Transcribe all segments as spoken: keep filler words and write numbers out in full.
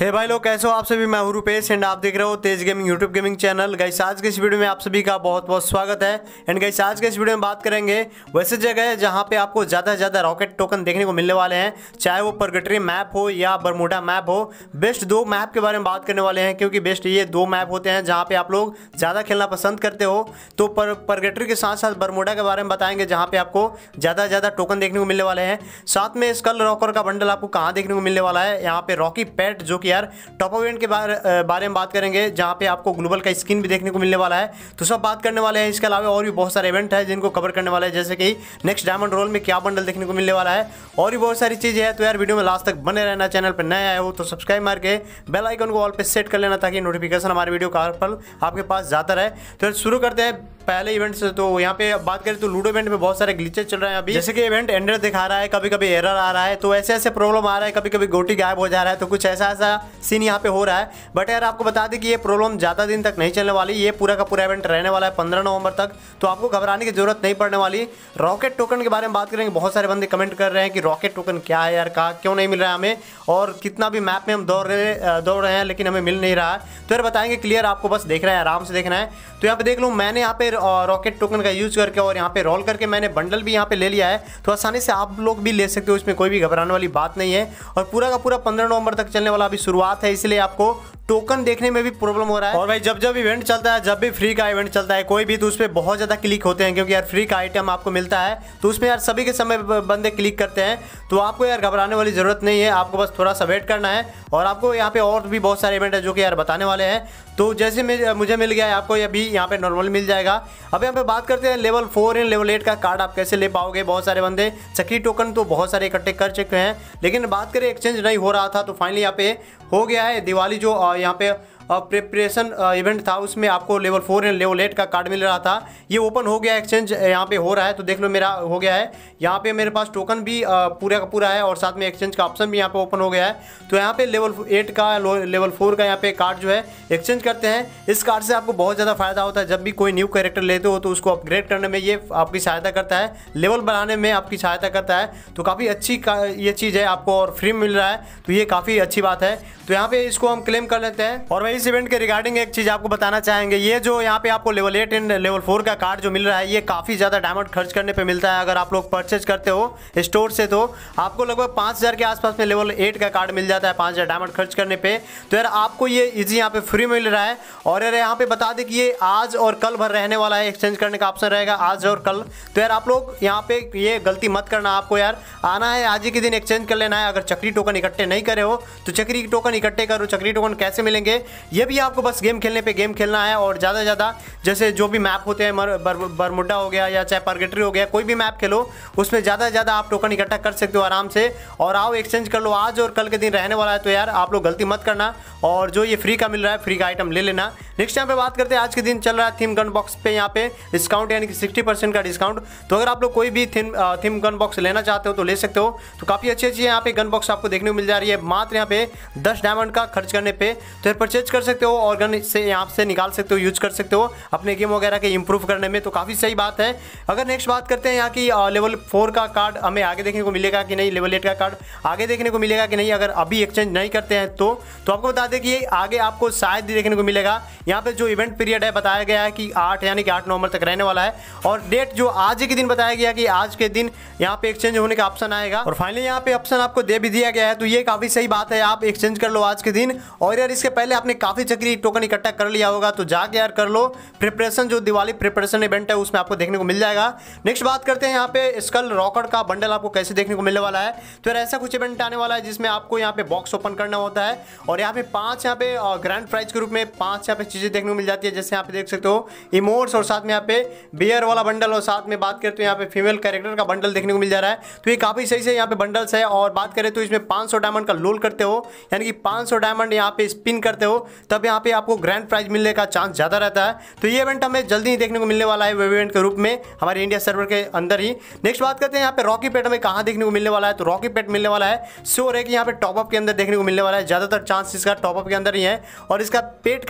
हे भाई लोग, कैसे हो आप सभी। मैं हूं रूपेश एंड आप देख रहे हो Tej gaming YouTube gaming channel. Guys आज के इस वीडियो में आप सभी का बहुत बहुत स्वागत है। एंड गाइस आज के इस वीडियो में बात करेंगे वैसे जगह है जहां पे आपको ज़्यादा से ज़्यादा रॉकेट टोकन देखने को मिलने वाले हैं, चाहे वो परगेटरी मैप हो या बरमूडा मैप हो। बेस्ट दो मैप के बारे में बात करने वाले हैं, क्योंकि बेस्ट ये दो मैप होते हैं जहाँ पे आप लोग ज़्यादा खेलना पसंद करते हो। तो पर परगेटरी के साथ साथ बरमूडा के बारे में बताएंगे, जहाँ पे आपको ज़्यादा से ज़्यादा टोकन देखने को मिलने वाले हैं। साथ में स्कल रॉकर का बंडल आपको कहाँ देखने को मिलने वाला है, यहाँ पे रॉकी पेट जो कि यार टॉप इवेंट के बारे बारे में बात करेंगे, जहाँ पे आपको ग्लोबल का स्किन भी देखने को मिलने वाला है। तो सब बात करने वाले हैं। इसके अलावा और भी बहुत सारे इवेंट है जिनको कवर करने वाले हैं, जैसे कि नेक्स्ट डायमंड रोल में क्या बंडल देखने को मिलने वाला है, और भी बहुत सारी चीज़ें हैं। तो यार वीडियो में लास्ट तक बने रहना। चैनल पर नए आए हो तो सब्सक्राइब मार के बेल आइकन को ऑल पे सेट कर लेना, ताकि नोटिफिकेशन हमारे वीडियो का हर पल आपके पास जाता रहे। तो शुरू करते हैं पहले इवेंट से। तो यहाँ पे बात करें तो लूडो इवेंट में बहुत सारे ग्लिचेस चल रहे हैं अभी, जैसे कि इवेंट एंडर दिखा रहा है, कभी कभी एरर आ रहा है, तो ऐसे ऐसे प्रॉब्लम आ रहा है, कभी कभी गोटी गायब हो जा रहा है। तो कुछ ऐसा ऐसा सीन यहाँ पे हो रहा है। बट यार आपको बता दें कि ये प्रॉब्लम ज़्यादा दिन तक नहीं चलने वाली। ये पूरा का पूरा इवेंट रहने वाला है पंद्रह नवंबर तक, तो आपको घबराने की जरूरत नहीं पड़ने वाली। रॉकेट टोकन के बारे में बात करेंगे। बहुत सारे बंदे कमेंट कर रहे हैं कि रॉकेट टोकन क्या है यार, कहाँ क्यों नहीं मिल रहा है हमें, और कितना भी मैप में हम दौड़ रहे दौड़ रहे हैं लेकिन हमें मिल नहीं रहा है। तो यार बताएंगे क्लियर, आपको बस देखना है, आराम से देखना है। तो यहाँ पे देख लो, मैंने यहाँ पे रॉकेट टोकन का यूज करके और यहाँ पे रोल करके मैंने बंडल भी यहाँ पे ले लिया है। तो आसानी से आप लोग भी ले सकते हो, इसमें कोई भी घबराने वाली बात नहीं है। और पूरा का पूरा पंद्रह नवंबर तक चलने वाला अभी शुरुआत है, इसलिए आपको टोकन देखने में भी प्रॉब्लम हो रहा है। और भाई जब जब इवेंट चलता है, जब भी फ्री का इवेंट चलता है कोई भी, तो उस पर बहुत ज़्यादा क्लिक होते हैं, क्योंकि यार फ्री का आइटम आपको मिलता है, तो उसमें यार सभी के समय बंदे क्लिक करते हैं। तो आपको यार घबराने वाली ज़रूरत नहीं है, आपको बस थोड़ा सा वेट करना है। और आपको यहाँ पे और भी बहुत सारे इवेंट है जो कि यार बताने वाले हैं। तो जैसे मैं मुझे मिल गया है, आपको ये भी यहाँ पे नॉर्मल मिल जाएगा। अब यहाँ पे बात करते हैं level four and level eight का कार्ड आप कैसे ले पाओगे। बहुत सारे बंदे चक्री टोकन तो बहुत सारे इकट्ठे कर चुके हैं, लेकिन बात करें एक्सचेंज नहीं हो रहा था, तो फाइनली यहाँ पे हो गया है। दिवाली जो यहाँ पे प्रिपरेशन इवेंट था, उसमें आपको level four and level eight का कार्ड मिल रहा था। ये ओपन हो गया, एक्सचेंज यहाँ पे हो रहा है। तो देख लो मेरा हो गया है। यहाँ पे मेरे पास टोकन भी पूरा का पूरा है, और साथ में एक्सचेंज का ऑप्शन भी यहाँ पे ओपन हो गया है। तो यहाँ पे लेवल एट का लेवल फोर का यहाँ पे कार्ड जो है एक्सचेंज करते हैं। इस कार्ड से आपको बहुत ज़्यादा फायदा होता है। जब भी कोई न्यू कैरेक्टर लेते हो तो उसको अपग्रेड करने में ये आपकी सहायता करता है, लेवल बढ़ाने में आपकी सहायता करता है। तो काफ़ी अच्छी ये चीज़ है, आपको और फ्री मिल रहा है, तो ये काफ़ी अच्छी बात है। तो यहाँ पे इसको हम क्लेम कर लेते हैं। और वही इस इवेंट के रिगार्डिंग एक चीज़ आपको बताना चाहेंगे, ये जो यहाँ पे आपको level eight and level four का कार्ड जो मिल रहा है, ये काफ़ी ज़्यादा डायमंड खर्च करने पे मिलता है। अगर आप लोग परचेज करते हो स्टोर से, तो आपको लगभग पाँच हज़ार के आसपास में लेवल एट का कार्ड मिल जाता है, पाँच हज़ार डायमंड खर्च करने पे। तो यार आपको ये इजी यहाँ पे फ्री मिल रहा है। और यार यहाँ पे बता दें कि ये आज और कल भर रहने वाला है, एक्सचेंज करने का ऑप्शन रहेगा आज और कल। तो यार आप लोग यहाँ पे ये गलती मत करना, आपको यार आना है आज ही के दिन एक्सचेंज कर लेना है। अगर चक्री टोकन इकट्ठे नहीं करे हो तो चक्री टोकन इकट्ठे करो। चक्री टोकन कैसे मिलेंगे, ये भी आपको बस गेम खेलने पे गेम खेलना है, और ज़्यादा से ज़्यादा जैसे जो भी मैप होते हैं, बरमुडा हो गया या चाहे परगेटरी हो गया, कोई भी मैप खेलो उसमें ज़्यादा से ज़्यादा आप टोकन इकट्ठा कर सकते हो आराम से। और आओ एक्सचेंज कर लो, आज और कल के दिन रहने वाला है। तो यार आप लोग गलती मत करना, और जो ये फ्री का मिल रहा है फ्री का आइटम ले लेना। नेक्स्ट यहाँ पे बात करते हैं, आज के दिन चल रहा है थीम गन बॉक्स पे यहाँ पे डिस्काउंट, यानी कि सिक्सटी परसेंट का डिस्काउंट। तो अगर आप लोग कोई भी थीम थीम गन बॉक्स लेना चाहते हो तो ले सकते हो। तो काफ़ी अच्छी अच्छी यहाँ पे गन बॉक्स आपको देखने को मिल जा रही है, मात्र यहाँ पे दस डायमंड का खर्च करने पे। तो परचेज कर सकते हो और गन से यहाँ से निकाल सकते हो, यूज कर सकते हो अपने गेम वगैरह के इंप्रूव करने में। तो काफ़ी सही बात है। अगर नेक्स्ट बात करते हैं यहाँ की लेवल फोर का कार्ड हमें आगे देखने को मिलेगा कि नहीं, लेवल एट का कार्ड आगे देखने को मिलेगा कि नहीं, अगर अभी एक्सचेंज नहीं करते हैं तो तो आपको बता दें कि ये आगे आपको शायद ही देखने को मिलेगा। यहाँ पे जो इवेंट पीरियड है बताया गया है कि आठ यानी कि आठ नवंबर तक रहने वाला है, और डेट जो आज के दिन बताया गया कि आज के दिन यहाँ पे एक्सचेंज होने का ऑप्शन आएगा। और फाइनली यहाँ पे ऑप्शन आपको दे भी दिया गया है, तो ये काफ़ी सही बात है, आप एक्सचेंज कर लो आज के दिन। और यार इसके पहले आपने काफ़ी चक्री टोकन इकट्ठा कर लिया होगा, तो जाके यार कर लो। प्रिपरेशन जो दिवाली प्रिपरेशन इवेंट है उसमें आपको देखने को मिल जाएगा। नेक्स्ट बात करते हैं यहाँ पे स्कल रॉकर का बंडल आपको कैसे देखने को मिलने वाला है। तो यार ऐसा कुछ इवेंट आने वाला है जिसमें आपको यहाँ पे बॉक्स ओपन करना होता है, और यहाँ पे पांच यहाँ पे ग्रैंड प्राइज के रूप में पांच यहाँ पे चीजें देखने को मिल जाती है। जैसे यहाँ पे देख सकते हो इमोट्स, और साथ में यहाँ पे बियर वाला बंडल, और साथ में बात करें तो यहाँ पे फीमेल कैरेक्टर का बंडल देखने को मिल जा रहा है। तो ये काफी सही से यहाँ पे बंडल्स है। और बात करें तो इसमें पाँच सौ डायमंड का लोल करते हो, यानी कि पाँच सौ डायमंड यहाँ पे स्पिन करते हो, तब यहाँ पे आपको ग्रैंड प्राइज मिलने का चांस ज्यादा रहता है। तो ये इवेंट हमें जल्दी ही देखने को मिलने वाला है वेब इवेंट के रूप में हमारे इंडिया सर्वर के अंदर ही। नेक्स्ट बात करते हैं यहाँ पे रॉकी पेट हमें कहाँ देखने को मिलने वाला है। तो रॉकी पेट मिलने वाला है श्योर है कि यहाँ पे टॉपअप के अंदर देखने को मिलने वाला है, ज्यादातर चांस इसका टॉपअप के अंदर ही है। और इसका पेट का स्किन भी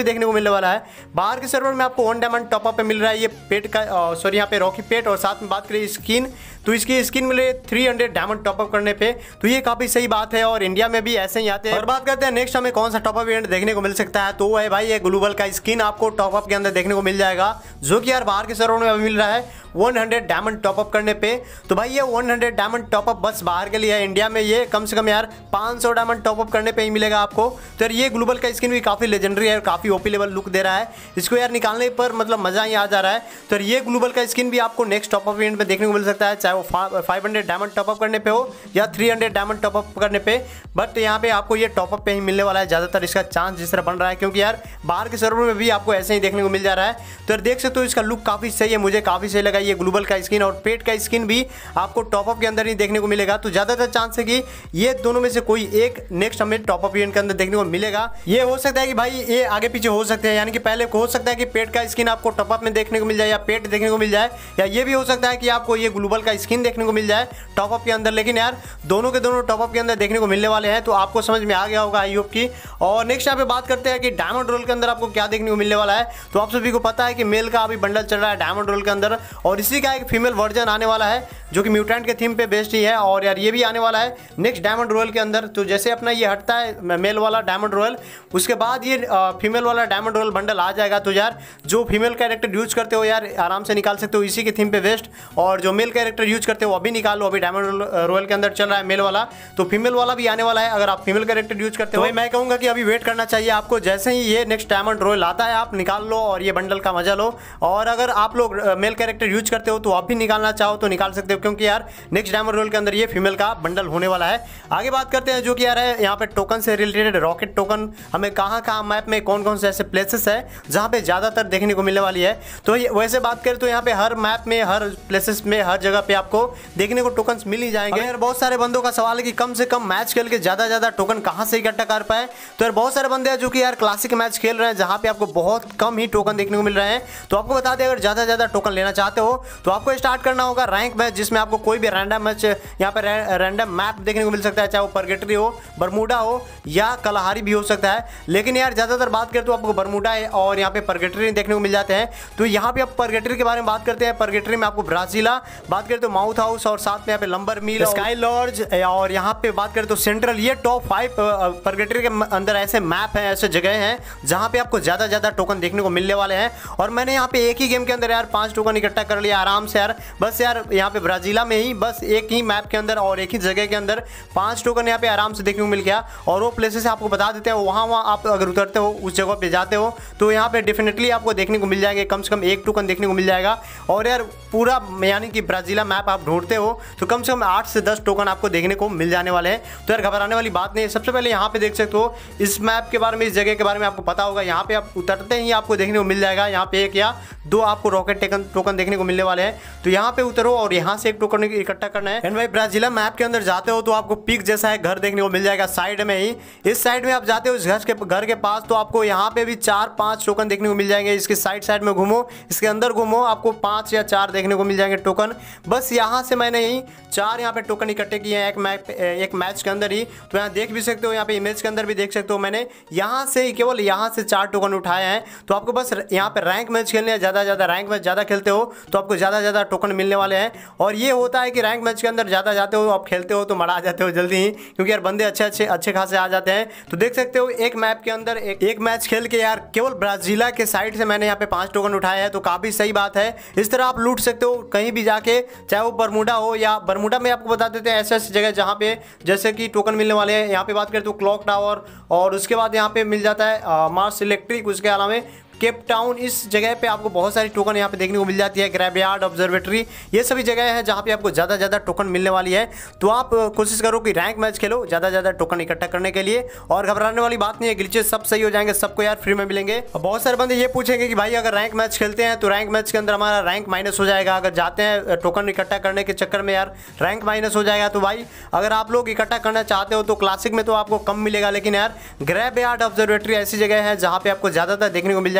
देखने को मिलने वाला है। बाहर के सर्वर में आपको वन डायमंड टॉपअप पे मिल रहा है ये पेट का, सॉरी यहाँ पे रॉकी पेट, और साथ में बात करें स्किन तो इसकी स्किन मिले थ्री हंड्रेड डायमंड टॉपअप करने पे, तो ये काफी सही बात है और इंडिया में भी ऐसे ही आते हैं। और बात करते हैं नेक्स्ट हमें कौन सा टॉपअप इवेंट देखने को मिल सकता है, तो वो है भाई ये ग्लोबल का स्किन आपको टॉपअप के अंदर देखने को मिल जाएगा, जो कि यार बाहर के सर्वर में मिल रहा है वन हंड्रेड डायमंड टॉपअप करने पे। तो भाई ये वन हंड्रेड डायमंड टॉपअप बस बाहर के लिए है, इंडिया में ये कम से कम यार पाँच सौ डायमंड टॉपअप करने पे ही मिलेगा आपको। तो यार ये ग्लोबल का स्किन भी काफी लेजेंडरी है और काफी ओपी लेवल लुक दे रहा है, इसको यार निकालने पर मतलब मजा ही आ जा रहा है। तो ये ग्लोबल का स्किन भी आपको नेक्स्ट टॉपअप इवेंट में देखने को मिल सकता है, चाहे वो फाइव हंड्रेड डायमंड टॉपअप करने पे हो या थ्री हंड्रेड डायमंड टॉपअप करने पे, बट यहाँ पे आपको ये टॉपअप पे ही मिलने वाला है ज्यादातर, इसका चांस जिस तरह बन रहा है, क्योंकि यार बाहर के सर्वर में भी आपको ऐसे ही देखने को मिल जा रहा है। तो यार देख सकते हो इसका लुक काफी सही है, मुझे काफी सही लगा ये ग्लोबल का स्किन, और पेट का स्किन भी आपको टॉपअप के अंदर ही देखने को मिलेगा। तो ज्यादातर चांस है कि ये दोनों में से कोई एक नेक्स्ट हमें टॉपअप इवेंट के अंदर देखने को मिलेगा। ये हो सकता है कि भाई ये आगे पीछे हो सकते हैं, यानी कि पहले हो सकता है कि पेट का स्किन आपको टॉपअप में देखने को मिल जाए या पेट देखने को मिल जाए, या ये भी हो सकता है कि आपको ये ग्लोबल का स्किन देखने को मिल जाए टॉपअप के अंदर। लेकिन यार दोनों के दोनों टॉपअप के अंदर देखने को मिलने वाले हैं, तो आपको समझ में आ गया होगा आई होप की। और नेक्स्ट यहाँ पे बात करते हैं कि डायमंड रोल के अंदर आपको क्या देखने को मिलने वाला है। तो आप सभी को पता है कि मेल का अभी बंडल चल रहा है डायमंड रोल के अंदर, और इसी का एक फीमेल वर्जन आने वाला है जो कि म्यूटेंट के थीम पे बेस्ड ही है, और यार ये भी आने वाला है नेक्स्ट डायमंड रॉयल के अंदर। तो जैसे अपना ये हटता है मेल वाला डायमंड रॉयल, उसके बाद ये फीमेल वाला डायमंड रॉयल बंडल आ जाएगा। तो यार जो फीमेल कैरेक्टर यूज करते हो यार आराम से निकाल सकते हो इसी के थीम पे बेस्ड, और जो मेल कैरेक्टर यूज करते हो अभी निकाल लो, अभी डायमंड रॉयल के अंदर चल रहा है मेल वाला, तो फीमेल वाला भी आने वाला है अगर आप फीमेल कैरेक्टर यूज करते हो। तो मैं कहूँगा कि अभी वेट करना चाहिए आपको, जैसे ही ये नेक्स्ट डायमंड रॉयल आता है आप निकाल लो और ये बंडल का मजा लो। और अगर आप लोग मेल कैरेक्टर यूज करते हो तो आप भी निकालना चाहो तो निकाल सकते हो, क्योंकि यार नेक्स्ट डायमंड रोल के अंदर ये फीमेल का बंडल होने वाला है। आगे बात करते हैं जो कि यार है यहाँ पे टोकन से रिलेटेड, रॉकेट टोकन हमें कहाँ कहाँ मैप में कौन कौन से ऐसे प्लेसेस है जहाँ पे ज़्यादातर देखने को मिलने वाली है। तो वैसे बात करें तो यहाँ पे हर मैप में हर प्लेसेस में हर जगह पे आपको देखने को टोकन मिल ही जाएंगे। यार बहुत सारे बंदों का सवाल है कि कम से कम मैच खेल के ज़्यादा ज़्यादा टोकन कहाँ से इकट्ठा कर पाए। तो यार बहुत सारे बंदे हैं जो कि यार क्लासिक मैच खेल रहे हैं जहाँ पे आपको बहुत कम ही टोकन देखने को मिल रहे हैं। तो आपको बता दें अगर ज़्यादा ज़्यादा टोकन लेना चाहते हो तो आपको स्टार्ट करना होगा रैंक मैच, जिसमें आपको कोई भी रैंडम मैच यहाँ पे रैंडम मैप देखने को मिल सकता है, चाहे वो परगेटरी हो, बरमूडा हो या कलहारी भी हो सकता है। लेकिन यार ज़्यादातर बात करें तो आपको बरमूडा है और यहाँ पे परगेटरी देखने को मिल जाते हैं। तो यहाँ पे आप परगेटरी के बारे में बात करते हैं, परगेटरी में आपको ब्राजीला, बात करें तो माउथ हाउस, और साथ में यहाँ पे लंबर मिल, स्काई लॉर्ज, और यहाँ पे बात करें तो सेंट्रल। ये टॉप फाइव परगेटरी के अंदर ऐसे मैप हैं, ऐसे जगह हैं जहाँ पे आपको ज़्यादा ज़्यादा टोकन देखने को मिलने वाले हैं। और मैंने यहाँ पे एक ही गेम के अंदर यार पाँच टोकन इकट्ठा कर लिया आराम से यार, बस यार यहाँ पे ब्राजीला में ही बस एक ही मैप के अंदर और एक ही जगह के अंदर पांच टोकन यहाँ पे आराम से देखने को मिल गया। और वो प्लेसेस आपको बता देते हैं, वहाँ वहाँ आप अगर उतरते हो उस जगह पे जाते हो तो यहाँ पे डेफिनेटली आपको देखने को मिल जाएंगे, कम से कम एक टोकन देखने को मिल जाएगा। और यार पूरा यानी कि ब्राजीला मैप आप ढूंढते हो तो कम से कम आठ से दस टोकन आपको देखने को मिल जाने वाले हैं। तो यार घबराने वाली बात नहीं है। सबसे पहले यहाँ पे देख सकते हो इस मैप के बारे में, इस जगह के बारे में आपको पता होगा, यहाँ पे आप उतरते ही आपको देखने को मिल जाएगा, यहाँ पे एक या दो आपको रॉकेट टोकन टोकन देखने को मिलने वाले हैं। तो यहाँ पे उतरो और यहाँ से एक टोकन इकट्ठा करना है। एंड भाई ब्राजीला मैप के अंदर जाते हो तो आपको पिक जैसा है घर देखने को मिल जाएगा साइड में ही, इस साइड में आप जाते हो इस घर के घर के पास तो आपको यहाँ पे भी चार पांच टोकन देखने को मिल जाएंगे। इसके साइड साइड में घूमो, इसके अंदर घूमो, आपको पांच या चार देखने को मिल जाएंगे टोकन। बस यहाँ से मैंने यही चार यहाँ पे टोकन इकट्ठे किए हैं एक मैप एक मैच के अंदर ही। तो यहाँ देख भी सकते हो, यहाँ पे इमेज के अंदर भी देख सकते हो, मैंने यहाँ से ही केवल यहाँ से चार टोकन उठाए हैं। तो आपको बस यहाँ पे रैंक मैच खेलने हैं, ज़्यादा ज़्यादा रैंक मैच ज़्यादा खेलते हो तो आपको ज़्यादा ज़्यादा टोकन मिलने वाले हैं। और ये होता है कि रैंक मैच के अंदर ज़्यादा जाते हो, आप खेलते हो तो मरा जाते हो जल्दी ही, क्योंकि यार बंदे अच्छे अच्छे अच्छे खासे आ जाते हैं। तो देख सकते हो एक मैप के अंदर एक, एक मैच खेल के यार केवल ब्राजीला के साइड से मैंने यहाँ पे पांच टोकन उठाए हैं, तो काफ़ी सही बात है। इस तरह आप लूट सकते हो कहीं भी जाके, चाहे वो बरमूडा हो या बरमूडा में आपको बता देते हैं ऐसे ऐसी जगह जहाँ पे जैसे कि टोकन मिलने वाले हैं। यहाँ पे बात करें तो क्लॉक टावर, और उसके बाद यहाँ पे मिल जाता है मार्स इलेक्ट्रिक, उसके अलावा केप टाउन, इस जगह पे आपको बहुत सारी टोकन यहाँ पे देखने को मिल जाती है। ग्रैवयार्ड, ऑब्जर्वेटरी, ये सभी जगह है जहाँ पे आपको ज़्यादा ज़्यादा टोकन मिलने वाली है। तो आप कोशिश करो कि रैंक मैच खेलो ज़्यादा ज़्यादा टोकन इकट्ठा करने के लिए, और घबराने वाली बात नहीं है, ग्लिचेस सब सही हो जाएंगे, सबको यार फ्री में मिलेंगे। और बहुत सारे बंदे ये पूछेंगे कि भाई अगर रैंक मैच खेलते हैं तो रैंक मैच के अंदर हमारा रैंक माइनस हो जाएगा, अगर जाते हैं टोकन इकट्ठा करने के चक्कर में यार रैंक माइनस हो जाएगा। तो भाई अगर आप लोग इकट्ठा करना चाहते हो तो क्लासिक में तो आपको कम मिलेगा, लेकिन यार ग्रैवयार्ड, ऑब्जर्वेटरी ऐसी जगह है जहाँ पे आपको ज़्यादातर देखने को मिल जाएगा।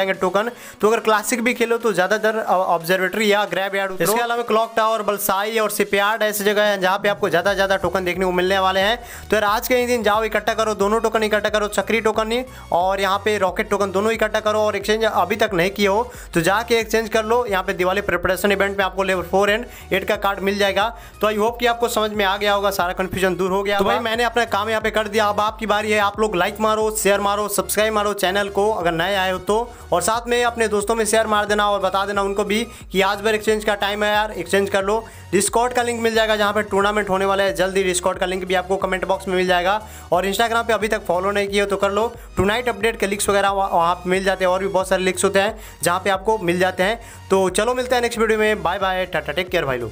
जाएंगे टोकन। तो अगर क्लासिक भी खेलो तो ज्यादातर ऑब्जर्वेटरी या ग्रैब यार्ड, इसके अलावा क्लॉक टावर, बलसाई और शिपयार्ड ऐसी जगह है जहाँ पे आपको ज्यादा ज्यादा टोकन देखने को मिलने वाले हैं। तो यार आज के ही दिन जाओ, इकट्ठा करो, दोनों टोकन इकट्ठा करो, चक्री टोकन ही और यहाँ पे रॉकेट टोकन दोनों इकट्ठा करो। और एक्सचेंज अभी तक नहीं किए हो तो जाके एक्सचेंज कर लो। यहाँ पे दिवाली प्रिपरेशन इवेंट में आपको लेवल फोर एंड एट का कार्ड मिल जाएगा। तो आई होप कि आपको समझ में आ गया होगा, सारा कंफ्यूजन दूर हो गया। तो भाई मैंने अपना काम यहाँ पे कर दिया, अब आपकी बारी है। आप लोग लाइक मारो, शेयर मारो, सब्सक्राइब मारो चैनल को अगर नए आए हो तो, और साथ में अपने दोस्तों में शेयर मार देना और बता देना उनको भी कि आज बार एक्सचेंज का टाइम है यार, एक्सचेंज कर लो। डिस्कॉर्ड का लिंक मिल जाएगा जहाँ पे टूर्नामेंट होने वाला है, जल्दी डिस्कॉर्ड का लिंक भी आपको कमेंट बॉक्स में मिल जाएगा। और इंस्टाग्राम पे अभी तक फॉलो नहीं किए तो कर लो, टुनाइट अपडेट के लिंक्स वगैरह वहाँ पे मिल जाते हैं, और भी बहुत सारे लिंक्स होते हैं जहाँ पे आपको मिल जाते हैं। तो चलो मिलते हैं नेक्स्ट वीडियो में, बाय बाय, टाटा, टेक केयर भाई लोग।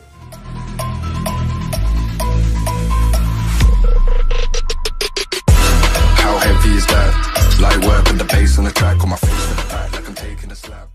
How heavy is that? Light work with the bass on the track on my face for the back like I'm taking a slap.